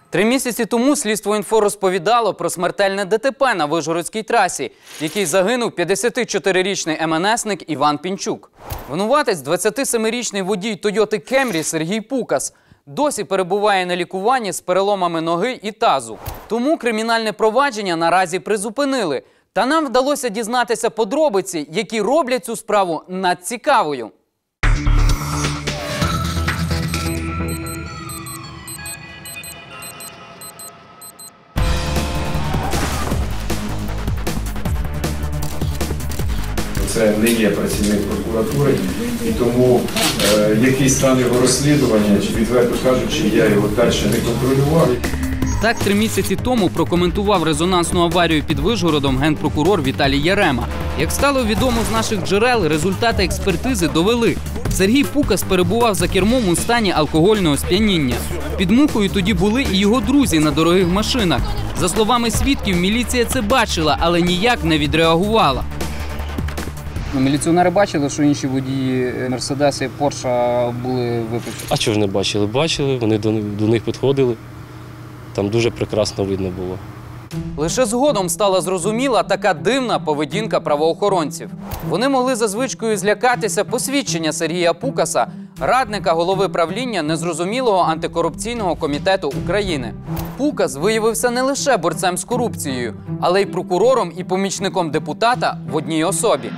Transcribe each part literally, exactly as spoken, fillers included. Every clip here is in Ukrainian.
Три місяці тому Слідство.Інфо розповідало про смертельне ДТП на Вишгородській трасі, в якій загинув п'ятдесятичотирирічний ем ен есник Іван Пінчук. Винуватець – двадцятисемирічний водій Тойоти Кемрі Сергій Пукас. Досі перебуває на лікуванні з переломами ноги і тазу. Тому кримінальне провадження наразі призупинили. Та нам вдалося дізнатися подробиці, які роблять цю справу надцікавою. Це не є працівник прокуратури, і тому е, який стан його розслідування, чи відверто кажучи, я його далі не контролював. Так три місяці тому прокоментував резонансну аварію під Вишгородом генпрокурор Віталій Ярема. Як стало відомо з наших джерел, результати експертизи довели. Сергій Пукас перебував за кермом у стані алкогольного сп'яніння. Під мухою тоді були і його друзі на дорогих машинах. За словами свідків, міліція це бачила, але ніяк не відреагувала. Міліціонери бачили, що інші водії Мерседеса і Порша були випивши? А чого ж не бачили? Бачили, вони до, до них підходили. Там дуже прекрасно видно було. Лише згодом стала зрозуміла така дивна поведінка правоохоронців. Вони могли за звичкою злякатися посвідчення Сергія Пукаса, радника голови правління незрозумілого антикорупційного комітету України. Пукас виявився не лише борцем з корупцією, але й прокурором і помічником депутата в одній особі.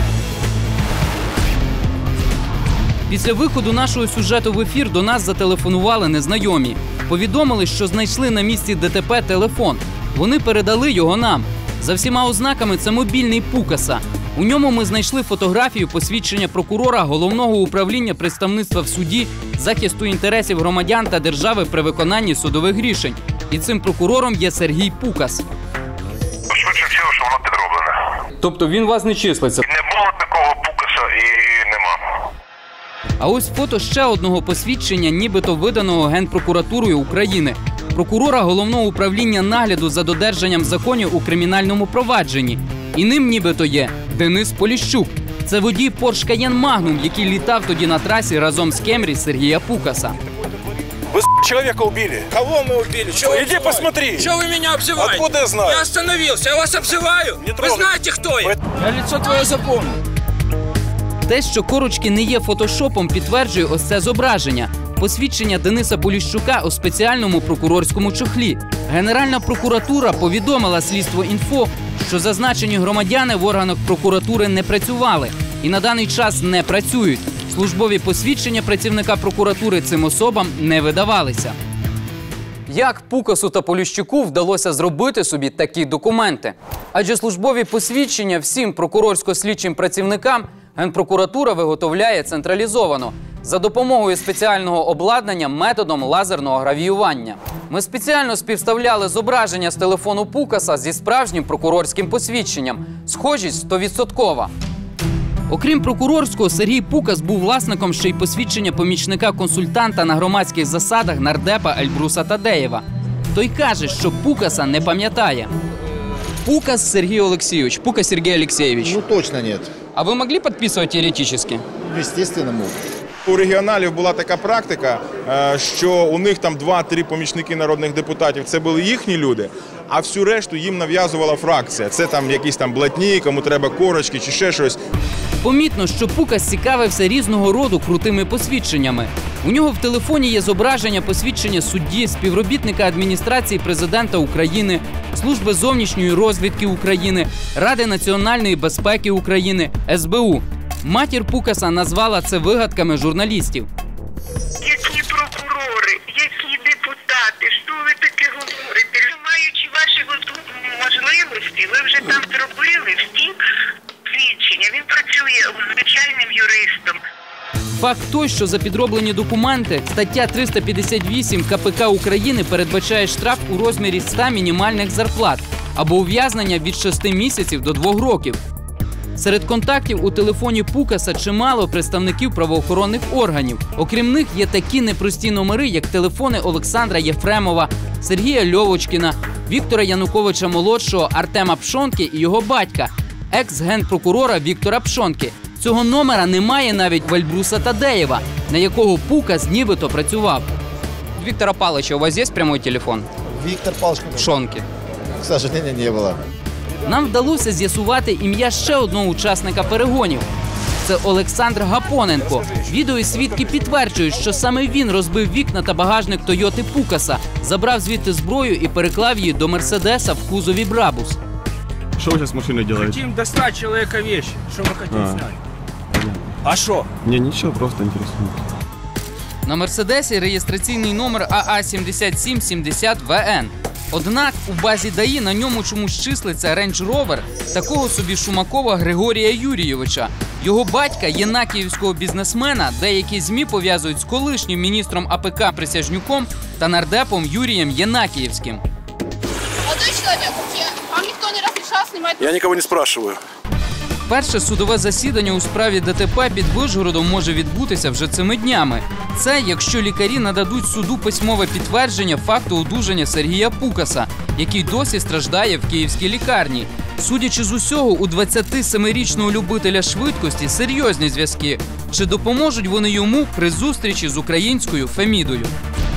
Після виходу нашого сюжету в ефір до нас зателефонували незнайомі. Повідомили, що знайшли на місці ДТП телефон. Вони передали його нам. За всіма ознаками це мобільний Пукаса. У ньому ми знайшли фотографію посвідчення прокурора Головного управління представництва в суді захисту інтересів громадян та держави при виконанні судових рішень. І цим прокурором є Сергій Пукас. Швидше всього, що воно підроблене. Тобто він вас не числиться? Не було такого Пукаса і нема. А ось фото ще одного посвідчення, нібито виданого Генпрокуратурою України. Прокурора Головного управління нагляду за додержанням законів у кримінальному провадженні. І ним нібито є Денис Поліщук. Це водій Porsche Cayenne Magnum, який літав тоді на трасі разом з Кемрі Сергія Пукаса. Вы человека убили. Кого мы убили? Чего Иди вы посмотри. Чего вы меня обзываете? Откуда я знаю? Я остановился, я вас обзываю. Не Вы трогай. знаете, кто я? Я лицо твое запомнил. Те, що корочки не є фотошопом, підтверджує ось це зображення. Посвідчення Дениса Поліщука у спеціальному прокурорському чохлі. Генеральна прокуратура повідомила Слідство.Інфо, що зазначені громадяни в органах прокуратури не працювали і на даний час не працюють. Службові посвідчення працівника прокуратури цим особам не видавалися. Як Пукасу та Поліщуку вдалося зробити собі такі документи? Адже службові посвідчення всім прокурорсько-слідчим працівникам Генпрокуратура виготовляє централізовано, за допомогою спеціального обладнання методом лазерного гравіювання. Ми спеціально співставляли зображення з телефону Пукаса зі справжнім прокурорським посвідченням. Схожість стовідсоткова. Окрім прокурорського, Сергій Пукас був власником ще й посвідчення помічника-консультанта на громадських засадах нардепа Ельбруса Тадеєва. Той каже, що Пукаса не пам'ятає. Пукас Сергій Олексійович, Пукас Сергій Олексійович. Ну точно нет. А ви могли підписувати теоретично? Естественно, мог. У регіоналів була така практика, що у них там два-три помічники народних депутатів, це були їхні люди, а всю решту їм нав'язувала фракція. Це там якісь там блатні, кому треба корочки чи ще щось. Помітно, що Пукас цікавився різного роду крутими посвідченнями. У нього в телефоні є зображення посвідчення судді, співробітника адміністрації президента України, Служби зовнішньої розвідки України, Ради національної безпеки України, ес бе у. Матір Пукаса назвала це вигадками журналістів. Які прокурори, які депутати, що ви таке говорите? Маючи ваші можливості, ви вже там зробили всі свідчення. Він працює звичайним юристом. Факт той, що за підроблені документи стаття триста п'ятдесят вісім ка пе ка України передбачає штраф у розмірі ста мінімальних зарплат або ув'язнення від шести місяців до двох років. Серед контактів у телефоні Пукаса чимало представників правоохоронних органів. Окрім них є такі непрості номери, як телефони Олександра Єфремова, Сергія Льовочкіна, Віктора Януковича-молодшого, Артема Пшонки і його батька, екс-генпрокурора Віктора Пшонки. Цього номера немає навіть в Ельбруса Тадеєва, на якого Пукас нібито працював. Виктора Павловича, у вас есть прямой телефон? Виктор Павлович, В Шонке. к сожалению, не было. Нам вдалося з'ясувати ім'я ще одного учасника перегонів. Це Олександр Гапоненко. Відео і свідки підтверджують, що саме він розбив вікна та багажник Тойоти Пукаса, забрав звідти зброю і переклав її до Мерседеса в кузові Брабус. Что вы сейчас с машиной делаете? Хотим достать человека вещи. Что вы хотите А. снять? А что? Не, ничего, просто интересно. На Мерседесі реєстраційний номер А А сім сім сім нуль В Н. Однак у базі ДАІ на ньому чомусь числиться Range Rover такого собі Шумакова Григорія Юрійовича. Його батька, єнакіївського бізнесмена, деякі ЗМІ пов'язують з колишнім міністром А Пе Ка Присяжнюком та нардепом Юрієм Єнакіївським. Молодой человек, вам никто не разрешал снимать? Я никого не спрашиваю. Перше судове засідання у справі Де Те Пе під Вишгородом може відбутися вже цими днями. Це якщо лікарі нададуть суду письмове підтвердження факту одужання Сергія Пукаса, який досі страждає в київській лікарні. Судячи з усього, у двадцятисемирічного любителя швидкості серйозні зв'язки. Чи допоможуть вони йому при зустрічі з українською Фемідою?